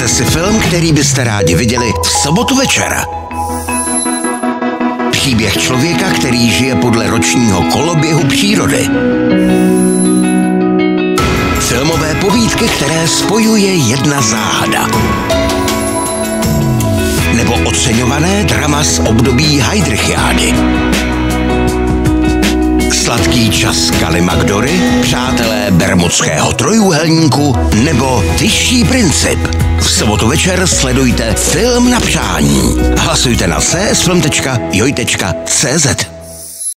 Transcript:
Vyberte si film, který byste rádi viděli v sobotu večer. Příběh člověka, který žije podle ročního koloběhu přírody. Filmové povídky, které spojuje jedna záhada. Nebo oceňované drama z období Heidrichiády. Sladký čas Kalimagdory, Přátelé Bermudského trojúhelníku nebo Vyšší princip. V sobotu večer sledujte Film na přání. Hlasujte na csfilm.joj.cz.